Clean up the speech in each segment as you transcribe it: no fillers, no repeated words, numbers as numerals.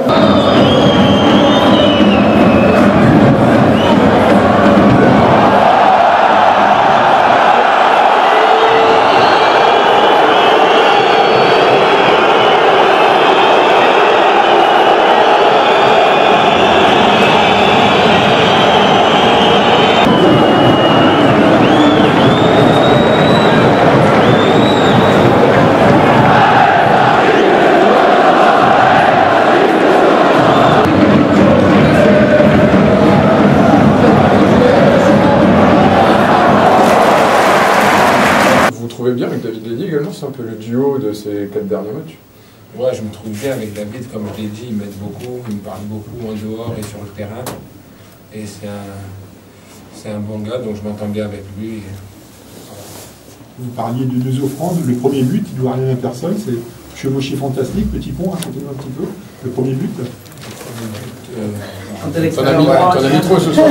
Bien avec David Lédy également, c'est un peu le duo de ces 4 derniers matchs. Ouais, je me trouve bien avec David, comme je l'ai dit, il m'aide beaucoup, il me parle beaucoup en dehors et sur le terrain. Et c'est un bon gars, donc je m'entends bien avec lui. Et... Vous parliez de 2 offrandes, le premier but, il doit rien à personne, c'est chevauché fantastique, petit pont, racontez-nous un petit peu, le premier but. T'en as mis trop ce soir.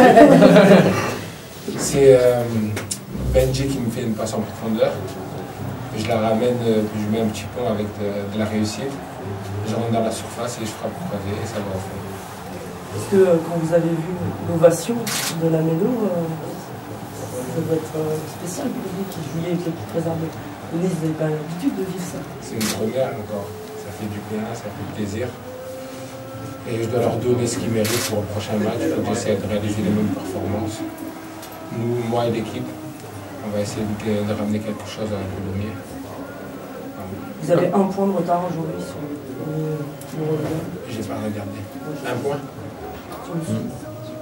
C'est Benji qui me fait une passe en profondeur. Je la ramène, puis je mets un petit pont avec de la réussite. Je rentre dans la surface et je frappe au pavé et ça va au fond. Est-ce que quand vous avez vu l'ovation de la Méno, ça doit être spécial pour vous qui jouiez avec l'équipe réservée? Vous n'avez pas l'habitude de vivre ça? C'est une première encore. Ça fait du bien, ça fait plaisir. Et je dois leur donner ce qu'ils méritent pour le prochain match. Il faut que j'essaie de réaliser les mêmes performances. Nous, moi et l'équipe, on va essayer de ramener quelque chose à Coulommiers. Vous avez 1 point de retard aujourd'hui sur le relais? J'ai pas regardé. 1 point? Sur le sud.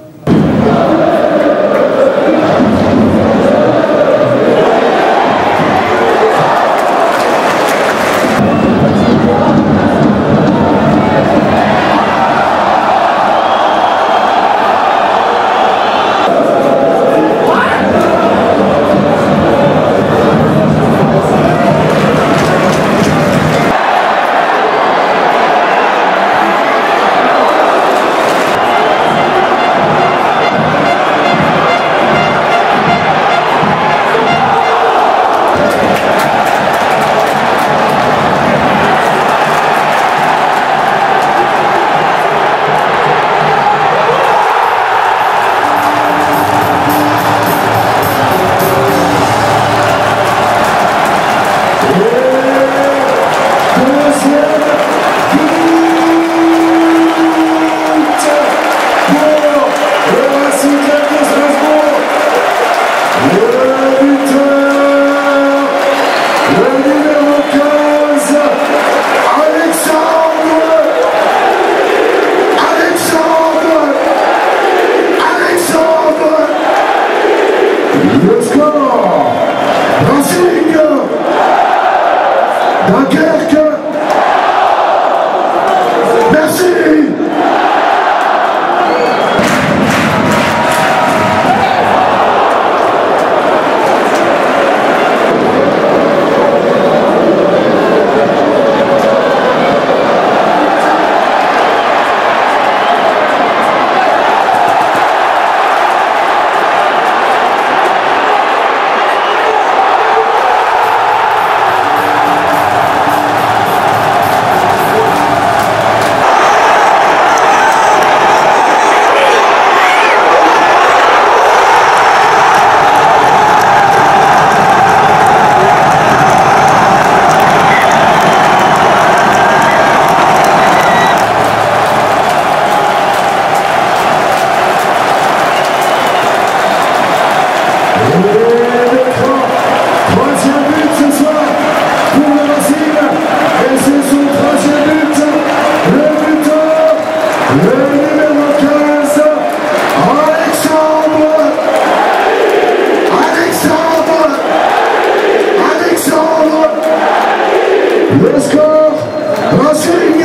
Le score, Racing,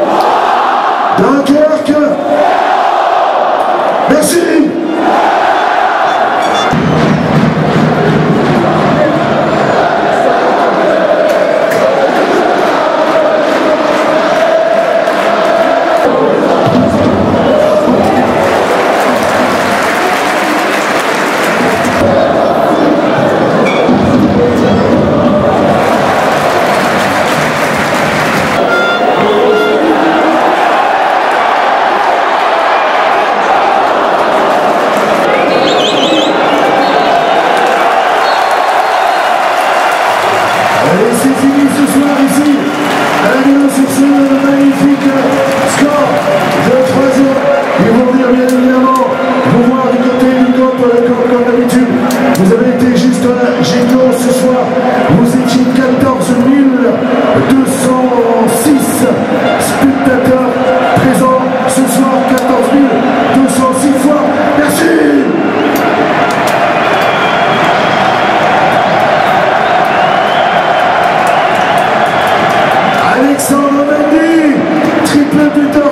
Dunkerque, merci.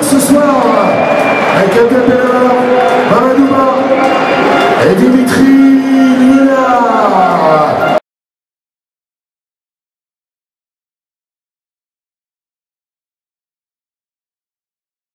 ce soir. Avec un